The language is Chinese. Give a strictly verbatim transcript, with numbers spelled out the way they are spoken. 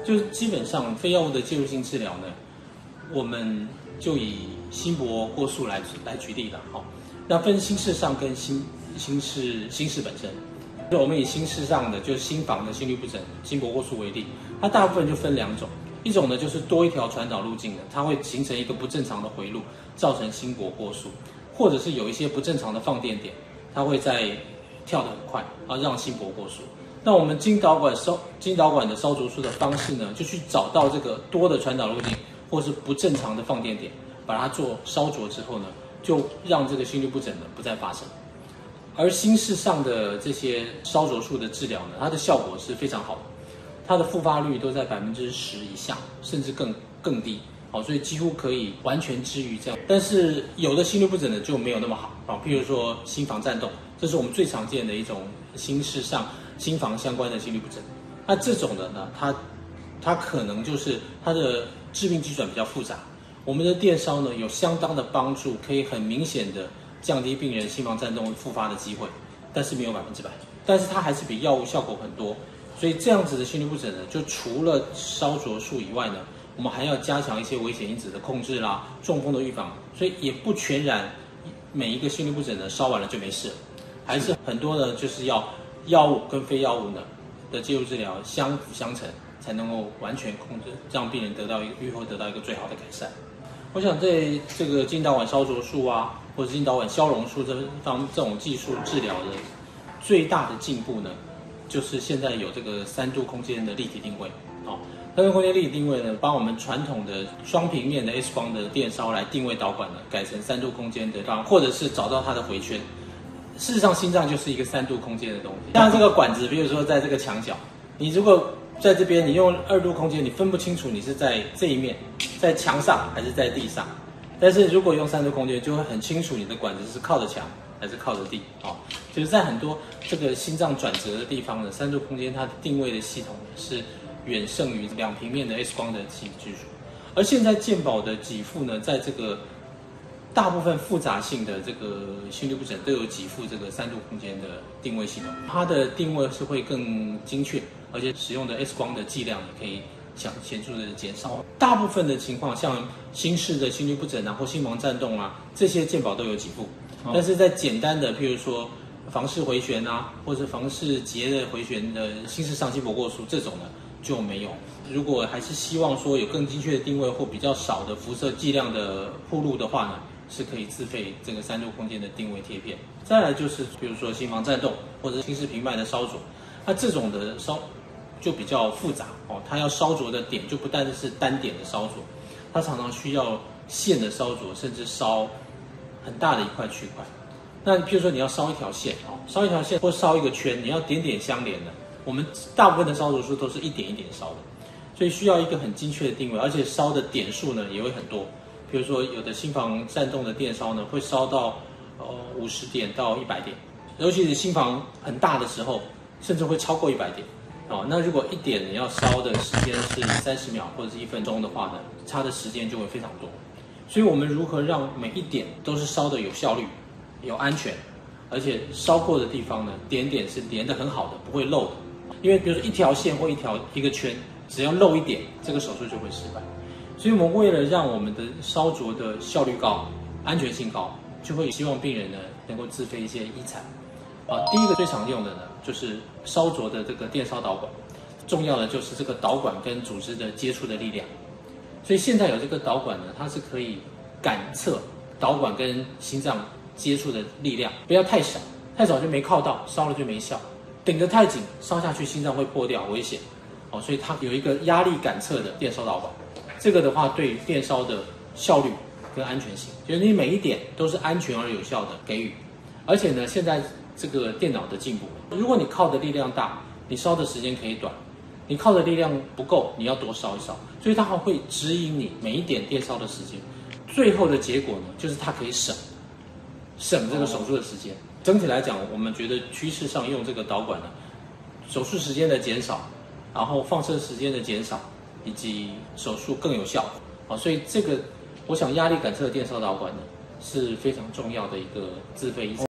就是基本上非药物的介入性治疗呢，我们就以心搏过速来来举例了哈。那分心室上跟心心室心室本身，就我们以心室上的就是心房的心律不整、心搏过速为例，它大部分就分两种，一种呢就是多一条传导路径的，它会形成一个不正常的回路，造成心搏过速，或者是有一些不正常的放电点，它会在跳得很快，啊，让心搏过速。那我们经导管烧经导管的烧灼术的方式呢，就去找到这个多的传导路径，或是不正常的放电点，把它做烧灼之后呢，就让这个心律不整呢不再发生。而心室上的这些烧灼术的治疗呢，它的效果是非常好的，它的复发率都在百分之十以下，甚至更更低。好，所以几乎可以完全治愈这样。但是有的心律不整的就没有那么好啊，譬如说心房颤动，这是我们最常见的一种心室上心房相关的心律不整。那这种的呢，它它可能就是它的致命机转比较复杂。我们的电烧呢有相当的帮助，可以很明显的降低病人心房颤动复发的机会，但是没有百分之百。但是它还是比药物效果很多，所以这样子的心律不整呢，就除了烧灼术以外呢，我们还要加强一些危险因子的控制啦，中风的预防，所以也不全然每一个心律不整呢烧完了就没事了，还是很多呢就是要药物跟非药物呢的介入治疗相辅相成，才能够完全控制，让病人得到一个愈后得到一个最好的改善。我想在这个经导管烧灼术啊，或者经导管消融术这方这种技术治疗的最大的进步呢，就是现在有这个三度空间的立体定位啊。三度空间立体定位呢，帮我们传统的双平面的 X 光的电烧来定位导管呢，改成三度空间的，或者是找到它的回圈。事实上，心脏就是一个三度空间的东西。像这个管子，比如说在这个墙角，你如果在这边，你用二度空间，你分不清楚你是在这一面，在墙上还是在地上。但是如果用三度空间，就会很清楚你的管子是靠着墙还是靠着地啊。就是在很多这个心脏转折的地方呢，三度空间它的定位的系统是远胜于两平面的 X 光的技术。而现在健保的给付呢，在这个大部分复杂性的这个心律不整都有给付这个三度空间的定位系统，它的定位是会更精确，而且使用的 X 光的剂量也可以想显著的减少。大部分的情况，像心室的心律不整啊，或心房颤动啊，这些健保都有给付。但是在简单的，譬如说房室回旋啊，或者房室结的回旋的心室上心搏过速这种呢就没有。如果还是希望说有更精确的定位或比较少的辐射剂量的铺路的话呢，是可以自费这个三度空间的定位贴片。再来就是比如说心房颤动或者心室平脉的烧灼，那这种的烧就比较复杂哦，它要烧灼的点就不单是单点的烧灼，它常常需要线的烧灼，甚至烧很大的一块区块。那譬如说你要烧一条线哦，烧一条线或烧一个圈，你要点点相连的。我们大部分的烧灼术都是一点一点烧的，所以需要一个很精确的定位，而且烧的点数呢也会很多。比如说有的心房颤动的电烧呢，会烧到呃五十点到一百点，尤其是心房很大的时候，甚至会超过一百点。哦，那如果一点你要烧的时间是三十秒或者是一分钟的话呢，差的时间就会非常多。所以我们如何让每一点都是烧的有效率、有安全，而且烧过的地方呢，点点是连得很好的，不会漏的。因为比如说一条线或一条一个圈，只要漏一点，这个手术就会失败。所以我们为了让我们的烧灼的效率高、安全性高，就会希望病人呢能够自费一些医材。啊，第一个最常用的呢就是烧灼的这个电烧导管，重要的就是这个导管跟组织的接触的力量。所以现在有这个导管呢，它是可以感测导管跟心脏接触的力量，不要太少，太少就没靠到，烧了就没效。顶得太紧，烧下去心脏会破掉，危险。哦，所以它有一个压力感测的电烧导管，这个的话对电烧的效率跟安全性，就是你每一点都是安全而有效的给予。而且呢，现在这个电脑的进步，如果你靠的力量大，你烧的时间可以短；你靠的力量不够，你要多烧一烧。所以它还会指引你每一点电烧的时间。最后的结果呢，就是它可以省省这个手术的时间。整体来讲，我们觉得趋势上用这个导管呢，手术时间的减少，然后放射时间的减少，以及手术更有效。好，所以这个我想压力感测的电烧导管呢是非常重要的一个自费医材。